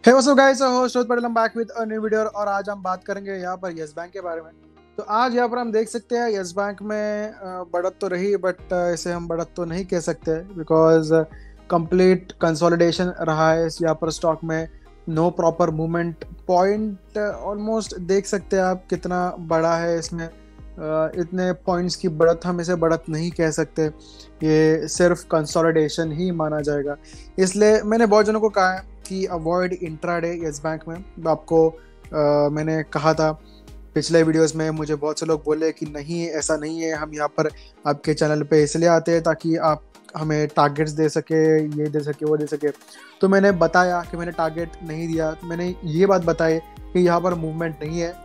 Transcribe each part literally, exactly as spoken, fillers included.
Hey what's up guys, host Rohit Patel, back with a new video. और आज हम बात करेंगे यहाँ पर यस बैंक के बारे में। तो आज यहाँ पर हम देख सकते हैं यस बैंक में अ, बढ़त तो रही, बट इसे हम बढ़त तो नहीं कह सकते बिकॉज कंप्लीट कंसोलिडेशन रहा है यहाँ पर स्टॉक में। No proper movement point almost देख सकते हैं आप कितना बड़ा है इसमें। अ, इतने पॉइंट्स की बढ़त हम इसे बढ़त नहीं कह सकते, ये सिर्फ कंसोलिडेशन ही माना जाएगा। इसलिए मैंने बहुत जनों को कहा है कि अवॉइड इंट्राडे यस बैंक में। आपको आ, मैंने कहा था पिछले वीडियोस में, मुझे बहुत से लोग बोले कि नहीं ऐसा नहीं है, हम यहाँ पर आपके चैनल पे इसलिए आते हैं ताकि आप हमें टारगेट्स दे सके, ये दे सके, वो दे सके। तो मैंने बताया कि मैंने टारगेट नहीं दिया, मैंने ये बात बताई कि यहाँ पर मूवमेंट नहीं है।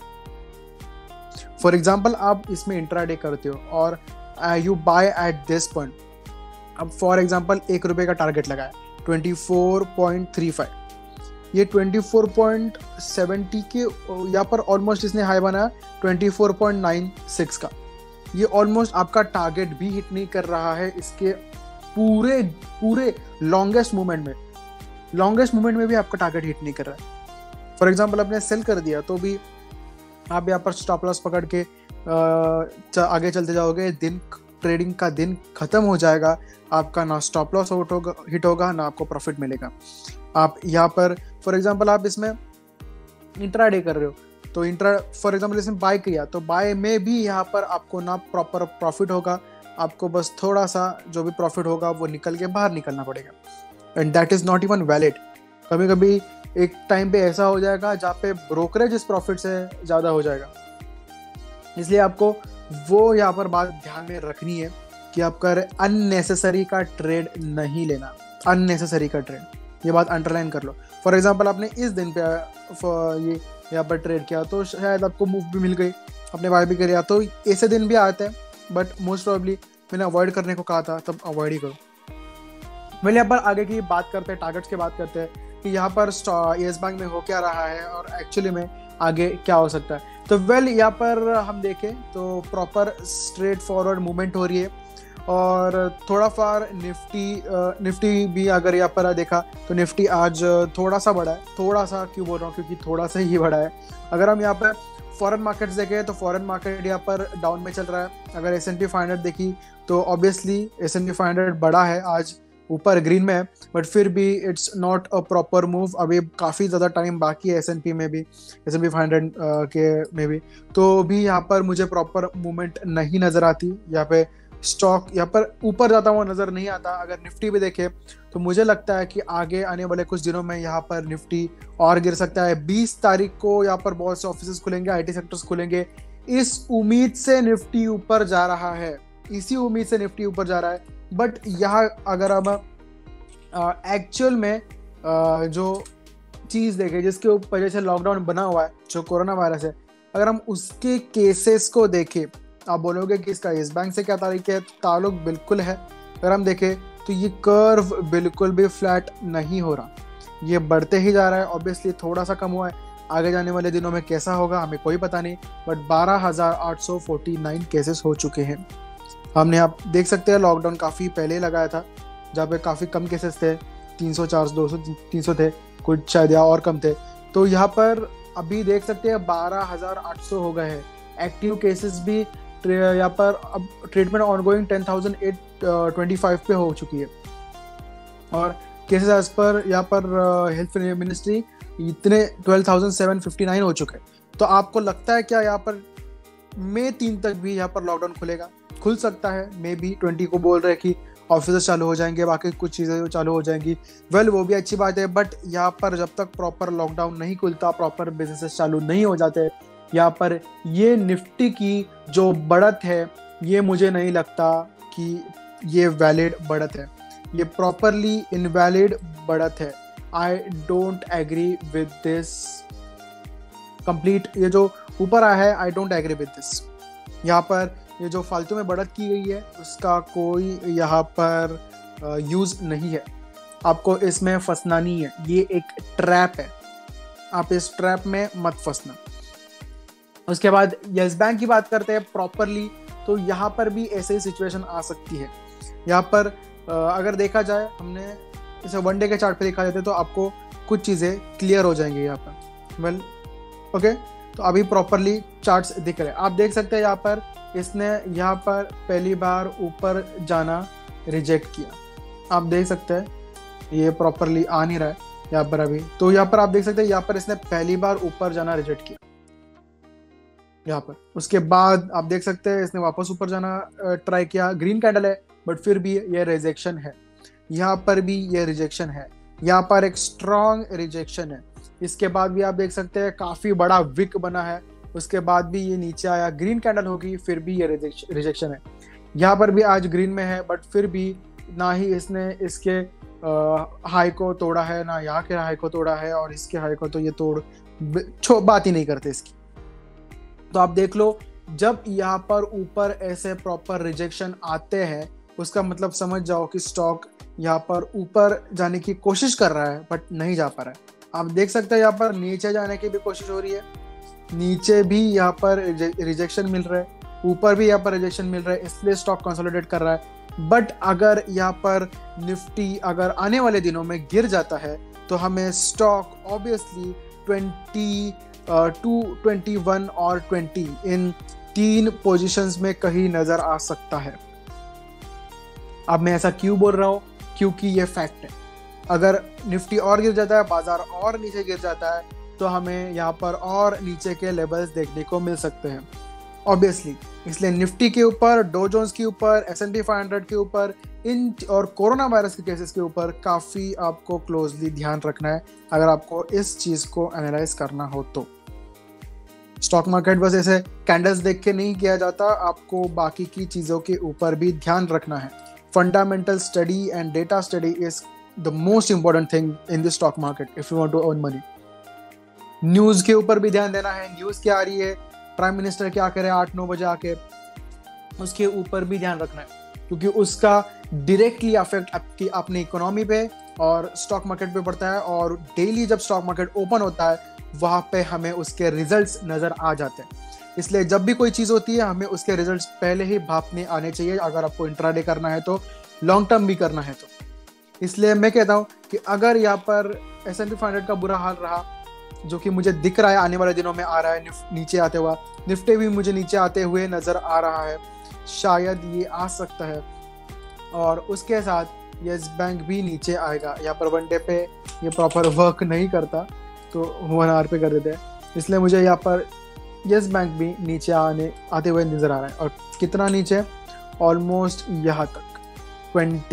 फॉर एग्जाम्पल आप इसमें इंट्राडे करते हो और you buy at this point. अब फॉर एग्जाम्पल एक रुपये का टारगेट लगाया twenty four point three five, ये ट्वेंटी फोर पॉइंट सेवेंटी के यहाँ पर ऑलमोस्ट इसने हाई बनाया twenty four point nine six का। ये ऑलमोस्ट आपका टारगेट भी हिट नहीं कर रहा है इसके पूरे पूरे लॉन्गेस्ट मूवमेंट में लॉन्गेस्ट मूवमेंट में भी आपका टारगेट हिट नहीं कर रहा है। फॉर एग्जाम्पल आपने सेल कर दिया तो भी आप यहाँ पर स्टॉप लॉस पकड़ के आ, आगे चलते जाओगे, दिन ट्रेडिंग का दिन खत्म हो जाएगा, आपका ना स्टॉप लॉस हिट होगा हिट होगा ना आपको प्रॉफिट मिलेगा। आप यहाँ पर फॉर एग्जांपल आप इसमें इंट्राडे कर रहे हो तो इंट्रा फॉर एग्जांपल इसमें बाय किया तो बाय में भी यहाँ पर आपको ना प्रॉपर प्रॉफिट होगा, आपको बस थोड़ा सा जो भी प्रॉफिट होगा वो निकल के बाहर निकलना पड़ेगा, and that is not even valid. कभी कभी एक टाइम पे ऐसा हो जाएगा जहाँ पे ब्रोकरेज इस प्रॉफिट से ज़्यादा हो जाएगा। इसलिए आपको वो यहाँ पर बात ध्यान में रखनी है कि आप कर अननेसेसरी का ट्रेड नहीं लेना, अननेसेसरी का ट्रेड, ये बात अंडरलाइन कर लो। फॉर एग्जांपल आपने इस दिन पे ये यहाँ पर ट्रेड किया तो शायद आपको मूव भी मिल गई, आपने बाय भी किया, तो ऐसे दिन भी आते हैं, बट मोस्ट प्रॉब्ली मैंने अवॉइड करने को कहा था तब अवॉइड ही करो। मैंने यहाँ पर आगे की बात करते हैं, टारगेट्स की बात करते हैं कि यहाँ पर यस बैंक में हो क्या रहा है और एक्चुअली में आगे क्या हो सकता है। तो वेल well, यहाँ पर हम देखें तो प्रॉपर स्ट्रेट फॉरवर्ड मूवमेंट हो रही है और थोड़ा फार निफ्टी निफ्टी भी अगर यहाँ पर देखा तो निफ्टी आज थोड़ा सा बढ़ा है। थोड़ा सा क्यों बोल रहा हूँ, क्योंकि थोड़ा सा ही बढ़ा है। अगर हम यहाँ पर फॉरेन मार्केट्स देखें तो फॉरेन मार्केट यहाँ पर डाउन में चल रहा है। अगर S and P five hundred देखी तो obviously S and P five hundred बढ़ा है, आज ऊपर ग्रीन में है, बट फिर भी it's not a proper move. अभी काफ़ी ज़्यादा टाइम बाकी है एस एन पी में भी, S and P five hundred के में भी, तो भी यहाँ पर मुझे प्रॉपर मूवमेंट नहीं नज़र आती। यहाँ पे स्टॉक यहाँ पर ऊपर जाता हुआ नज़र नहीं आता। अगर निफ्टी भी देखे तो मुझे लगता है कि आगे आने वाले कुछ दिनों में यहाँ पर निफ्टी और गिर सकता है। बीस तारीख को यहाँ पर बहुत से ऑफिस खुलेंगे, आई टी सेक्टर्स खुलेंगे, इस उम्मीद से निफ्टी ऊपर जा रहा है, इसी उम्मीद से निफ्टी ऊपर जा रहा है। बट यहाँ अगर हम एक्चुअल में आ, जो चीज़ देखें जिसके वजह से लॉकडाउन बना हुआ है, जो कोरोना वायरस है, अगर हम उसके केसेस को देखें, आप बोलोगे कि इसका यस बैंक से क्या तारीख है, ताल्लुक बिल्कुल है। अगर हम देखें तो ये कर्व बिल्कुल भी फ्लैट नहीं हो रहा, ये बढ़ते ही जा रहा है। ऑब्वियसली थोड़ा सा कम हुआ है, आगे जाने वाले दिनों में कैसा होगा हमें कोई पता नहीं, बट बारह हज़ार आठ सौ फोर्टी नाइन केसेस हो चुके हैं। हमने आप देख सकते हैं लॉकडाउन काफ़ी पहले लगाया था जहाँ पे काफ़ी कम केसेस थे, तीन सौ चार सौ दो सौ तीन सौ थे, कुछ शायद या और कम थे। तो यहाँ पर अभी देख सकते हैं बारह हज़ार आठ सौ हो गए हैं। एक्टिव केसेस भी यहाँ पर अब treatment ongoing ten thousand eight twenty five पे हो चुकी है, और केसेस एज पर यहाँ पर हेल्थ मिनिस्ट्री इतने twelve thousand seven fifty nine हो चुके हैं। तो आपको लगता है क्या यहाँ पर मई तीन तक भी यहाँ पर लॉकडाउन खुलेगा? खुल सकता है, मे बी ट्वेंटी को बोल रहे हैं कि ऑफिस चालू हो जाएंगे, बाकी कुछ चीज़ें चालू हो जाएंगी। वेल well, वो भी अच्छी बात है, बट यहाँ पर जब तक प्रॉपर लॉकडाउन नहीं खुलता, प्रॉपर बिजनेसेस चालू नहीं हो जाते, यहाँ पर ये निफ्टी की जो बढ़त है ये मुझे नहीं लगता कि ये वैलिड बढ़त है, ये प्रॉपरली इनवैलिड बढ़त है। I don't agree with this complete. ये जो ऊपर आया है I don't agree with this. यहाँ पर ये जो फालतू में बढ़त की गई है उसका कोई यहाँ पर यूज़ नहीं है, आपको इसमें फंसना नहीं है, ये एक ट्रैप है, आप इस ट्रैप में मत फंसना। उसके बाद यस बैंक की बात करते हैं प्रॉपरली, तो यहाँ पर भी ऐसे ही सिचुएशन आ सकती है। यहाँ पर अगर देखा जाए, हमने इसे वन डे के चार्ट पे देखा जाता है तो आपको कुछ चीज़ें क्लियर हो जाएंगी यहाँ पर। वेल ओके, तो अभी प्रॉपरली चार्ट्स दिख रहे हैं, आप देख सकते हैं यहाँ पर इसने यहाँ पर पहली बार ऊपर जाना रिजेक्ट किया, आप देख सकते हैं ये प्रॉपरली आ नहीं रहा है यहाँ पर अभी। तो यहाँ पर आप देख सकते हैं यहाँ पर इसने पहली बार ऊपर जाना रिजेक्ट किया यहाँ पर। उसके बाद आप देख सकते हैं इसने वापस ऊपर जाना ट्राई किया, ग्रीन कैंडल है बट फिर भी ये रिजेक्शन है, यहाँ पर भी ये रिजेक्शन है, यहाँ पर एक स्ट्रॉन्ग रिजेक्शन है। इसके बाद भी आप देख सकते हैं काफी बड़ा विक बना है, उसके बाद भी ये नीचे आया, ग्रीन कैंडल होगी, फिर भी ये रिजेक्शन है। यहाँ पर भी आज ग्रीन में है बट फिर भी ना ही इसने इसके हाई को तोड़ा है, ना यहाँ के हाई को तोड़ा है, और इसके हाई को तो ये तोड़ छो बात ही नहीं करते इसकी। तो आप देख लो, जब यहाँ पर ऊपर ऐसे प्रॉपर रिजेक्शन आते हैं उसका मतलब समझ जाओ कि स्टॉक यहाँ पर ऊपर जाने की कोशिश कर रहा है बट नहीं जा पा रहा है। आप देख सकते हैं यहाँ पर नीचे जाने की भी कोशिश हो रही है, नीचे भी यहाँ पर रिजेक्शन मिल रहा है, ऊपर भी यहाँ पर रिजेक्शन मिल रहा है, इसलिए स्टॉक कंसोलिडेट कर रहा है। बट अगर यहाँ पर निफ्टी अगर आने वाले दिनों में गिर जाता है तो हमें stock obviously twenty two twenty one और ट्वेंटी इन तीन पोजीशंस में कहीं नजर आ सकता है। अब मैं ऐसा क्यों बोल रहा हूँ, क्योंकि ये फैक्ट है। अगर निफ्टी और गिर जाता है, बाजार और नीचे गिर जाता है, तो हमें यहाँ पर और नीचे के लेवल्स देखने को मिल सकते हैं ऑब्वियसली। इसलिए निफ्टी के ऊपर, डो जोन्स के ऊपर, S and P five hundred के ऊपर, इन और कोरोना वायरस के केसेस के ऊपर काफ़ी आपको क्लोजली ध्यान रखना है अगर आपको इस चीज़ को एनालाइज करना हो तो। स्टॉक मार्केट बस ऐसे कैंडल्स देख के नहीं किया जाता, आपको बाकी की चीज़ों के ऊपर भी ध्यान रखना है। Fundamental study and data study is the most important thing in the stock market if you want to earn money. News के ऊपर भी ध्यान देना है, न्यूज़ क्या आ रही है, प्राइम मिनिस्टर क्या करे आठ नौ बजे आके, उसके ऊपर भी ध्यान रखना है, क्योंकि उसका डायरेक्टली अफेक्ट आपकी अपनी इकोनॉमी पे और स्टॉक मार्केट पे पड़ता है। और डेली जब स्टॉक मार्केट ओपन होता है वहाँ पे हमें उसके रिजल्ट्स नज़र आ जाते हैं। इसलिए जब भी कोई चीज़ होती है हमें उसके रिजल्ट्स पहले ही भापने आने चाहिए, अगर आपको इंट्राडे करना है तो, लॉन्ग टर्म भी करना है तो। इसलिए मैं कहता हूँ कि अगर यहाँ पर S and P five hundred का बुरा हाल रहा, जो कि मुझे दिख रहा है आने वाले दिनों में आ रहा है नीचे आते हुआ, निफ्टी भी मुझे नीचे आते हुए नज़र आ रहा है, शायद ये आ सकता है। और उसके साथ यस बैंक भी नीचे आएगा। यहाँ पर वन डे पे ये प्रॉपर वर्क नहीं करता तो वन आवर पे कर देते हैं, इसलिए मुझे यहाँ पर यस बैंक भी नीचे आने आते हुए नज़र आ रहा है। और कितना नीचे, ऑलमोस्ट यहाँ तक ट्वेंटी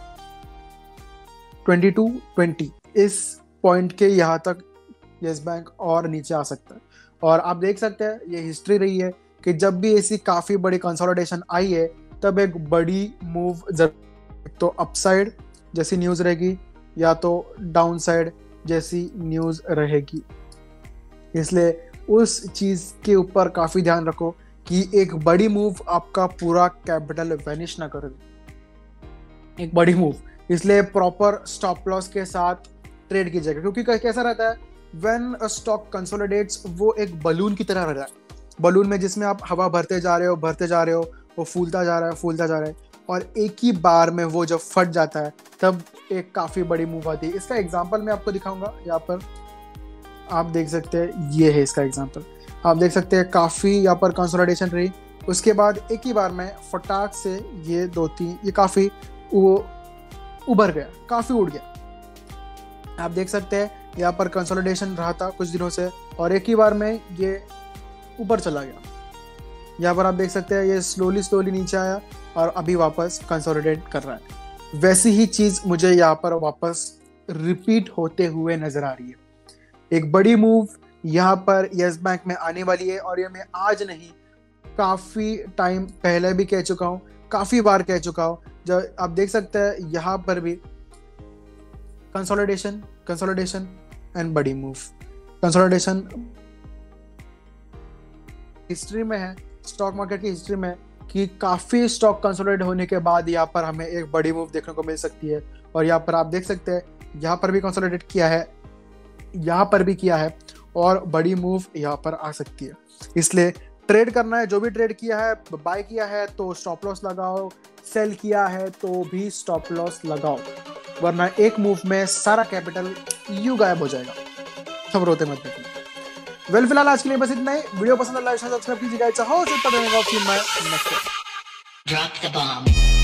ट्वेंटी टू ट्वेंटी इस पॉइंट के यहाँ तक यस बैंक और नीचे आ सकता है। और आप देख सकते हैं ये हिस्ट्री रही है कि जब भी ऐसी काफ़ी बड़ी कंसोलिडेशन आई है तब एक बड़ी मूव जरूर, तो अपसाइड जैसी न्यूज़ रहेगी या तो डाउन साइड जैसी न्यूज़ रहेगी। इसलिए उस चीज़ के ऊपर काफ़ी ध्यान रखो कि एक बड़ी मूव आपका पूरा कैपिटल वैनिश ना कर दे, एक बड़ी मूव। इसलिए प्रॉपर स्टॉप लॉस के साथ ट्रेड कीजिएगा, क्योंकि कैसा रहता है व्हेन अ स्टॉक कंसोलिडेट्स, वो एक बलून की तरह रहता है। बलून में जिसमें आप हवा भरते जा रहे हो भरते जा रहे हो, वो फूलता जा रहा है फूलता जा रहा है, और एक ही बार में वो जब फट जाता है तब एक काफ़ी बड़ी मूव आती है। इसका एग्जांपल मैं आपको दिखाऊंगा, यहाँ पर आप देख सकते हैं, ये है इसका एग्जांपल। आप देख सकते हैं काफ़ी यहाँ पर कंसोलिडेशन रही, उसके बाद एक ही बार में फटाक से ये दो तीन ये काफ़ी वो उभर गया, काफ़ी उड़ गया। आप देख सकते हैं यहाँ पर कंसोलिडेशन रहा था कुछ दिनों से और एक ही बार में ये ऊपर चला गया। यहाँ पर आप देख सकते हैं ये स्लोली स्लोली नीचे आया और अभी वापस कंसोलिडेट कर रहा है। वैसी ही चीज़ मुझे यहाँ पर वापस रिपीट होते हुए नजर आ रही है। एक बड़ी मूव यहाँ पर यस बैंक में आने वाली है, और ये मैं आज नहीं काफ़ी टाइम पहले भी कह चुका हूँ, काफ़ी बार कह चुका हूँ। जब आप देख सकते हैं यहाँ पर भी कंसोलिडेशन कंसोलिडेशन एंड बड़ी मूव। कंसोलिडेशन हिस्ट्री में है, स्टॉक मार्केट की हिस्ट्री में, कि काफ़ी स्टॉक कंसोलिडेट होने के बाद यहाँ पर हमें एक बड़ी मूव देखने को मिल सकती है। और यहाँ पर आप देख सकते हैं यहाँ पर भी कंसोलिडेट किया है, यहाँ पर भी किया है, और बड़ी मूव यहाँ पर आ सकती है। इसलिए ट्रेड करना है, जो भी ट्रेड किया है, बाय किया है तो स्टॉप लॉस लगाओ, सेल किया है तो भी स्टॉप लॉस लगाओ, वरना एक मूव में सारा कैपिटल यू गायब हो जाएगा। सब रोते मत देखो। वेल फिलहाल आज के लिए बस इतना ही। वीडियो पसंद है लाइक सब्सक्राइब कीजिएगा। It's a host next.